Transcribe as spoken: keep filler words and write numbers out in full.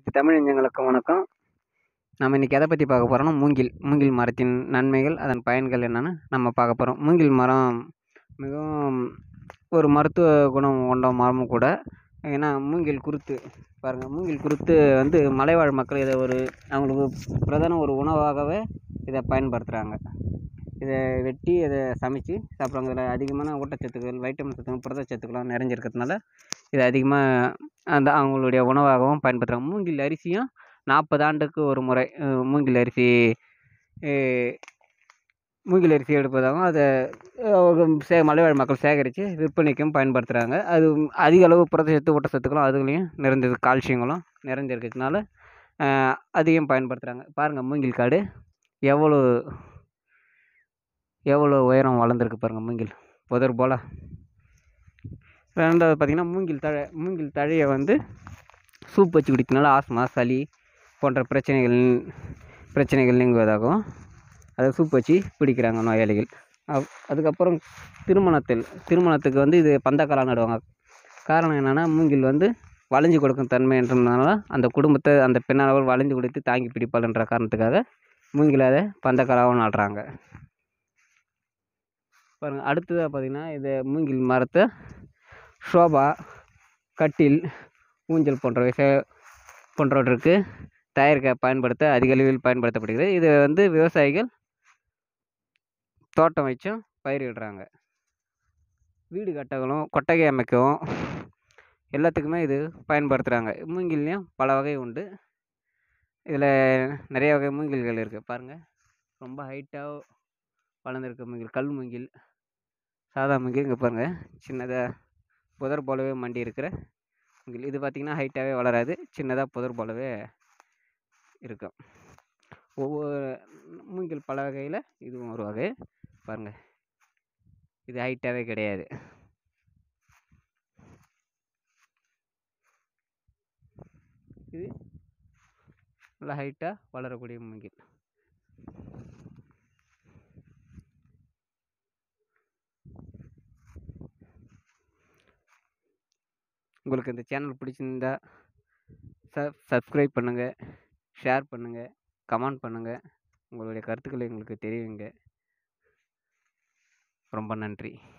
தமிழ் நெஞ்சங்களுக்கு வணக்கம். நம்ம இன்றைக்கி எதை பற்றி பார்க்க போகிறோம்னா மூங்கில் மூங்கில் மரத்தின் நன்மைகள், அதன் பயன்கள் என்னென்னு நம்ம பார்க்க போகிறோம். மூங்கில் மரம் மிகவும் ஒரு மருத்துவ குணம் கொண்ட மரமும் கூட. ஏன்னா மூங்கில் குருத்து பாருங்கள், மூங்கில் குருத்து வந்து மலைவாழ் மக்கள் இதை ஒரு அவங்களுக்கு பிரதான ஒரு உணவாகவே இதை பயன்படுத்துகிறாங்க. இதை வெட்டி அதை சமைச்சு சாப்பிட்றாங்க. இதில் அதிகமான ஊட்டச்சத்துக்கள், வைட்டமின் சத்துக்கள், புரதச்சத்துக்கள்லாம் நிறைஞ்சிருக்கிறதுனால இதை அதிகமாக அந்த அவங்களுடைய உணவாகவும் பயன்படுத்துகிறாங்க. மூங்கில் அரிசியும் நாற்பது ஆண்டுக்கு ஒரு முறை மூங்கில் அரிசி மூங்கில் அரிசி எடுப்பதாகவும் அதை சே மலைவாழ் மக்கள் சேகரித்து விற்பனைக்கும் பயன்படுத்துகிறாங்க. அது அதிக அளவு புரதச்சத்து, ஊட்டச்சத்துக்களும் அதுலேயும் நிறைஞ்சது, கால்சியங்களும் நிறைஞ்சிருக்கிறதுனால அதிகம் பயன்படுத்துகிறாங்க. பாருங்கள், மூங்கில் காடு எவ்வளோ எவ்வளோ உயரம் வளர்ந்துருக்கு பாருங்கள். மூங்கில் புதர் போல். ரெண்டாவது பார்த்திங்கன்னா மூங்கில் தழை மூங்கில் தழையை வந்து சூப் வச்சு குடிக்கிறதுனால ஆஸ்மா, சளி போன்ற பிரச்சனைகள் பிரச்சனைகள் நீங்குவதாகவும் அதை சூப் வச்சு குடிக்கிறாங்க நோயாளிகள். அதுக்கப்புறம் திருமணத்தில் திருமணத்துக்கு வந்து இது பந்தக்காலம் நடுவாங்க. காரணம் என்னென்னா, மூங்கில் வந்து வளைஞ்சு கொடுக்கும் தன்மை என்றதுனால அந்த குடும்பத்தை அந்த பெண்ணானவள் வளைஞ்சு கொடுத்து தாங்கி பிடிப்பாள் என்ற காரணத்துக்காக மூங்கில் அதை பந்தக்காலாகவும் நடுறாங்க பாருங்கள். அடுத்ததாக பார்த்திங்கன்னா, இது மூங்கில் மரத்தை சோபா, கட்டில், ஊஞ்சல் போன்றவை போன்றவற்றுக்கு தயாரிக்க பயன்படுத்த அதிக அளவில் பயன்படுத்தப்படுகிறது. இது வந்து விவசாயிகள் தோட்டம் வச்சும் பயிரிடுறாங்க. வீடு கட்டவும், கொட்டகை அமைக்கவும் எல்லாத்துக்குமே இது பயன்படுத்துகிறாங்க. மூங்கில்லையும் பல வகை உண்டு. இதில் நிறைய வகை மூங்கில்கள் இருக்குது பாருங்கள். ரொம்ப ஹைட்டாக வளர்ந்துருக்க மூங்கில் கல் மூங்கில், சாதா மூங்கில். இங்கே பாருங்கள், சின்னதாக புதர் போலவே மண்டி இருக்கிற மூங்கில். இது பார்த்திங்கன்னா ஹைட்டாகவே வளராது, சின்னதாக புதர் போலவே இருக்கும். ஒவ்வொரு மூங்கில் பல வகையில் இதுவும் ஒரு வகை பாருங்கள். இது ஹைட்டாகவே கிடையாது. இது நல்லா ஹைட்டாக வளரக்கூடிய மூங்கில். உங்களுக்கு இந்த சேனல் பிடிச்சிருந்தா ச சப்ஸ்கிரைப் பண்ணுங்கள், ஷேர் பண்ணுங்கள், கமெண்ட் பண்ணுங்கள். உங்களுடைய கருத்துக்களை எங்களுக்கு தெரிவிங்க. ரொம்ப நன்றி.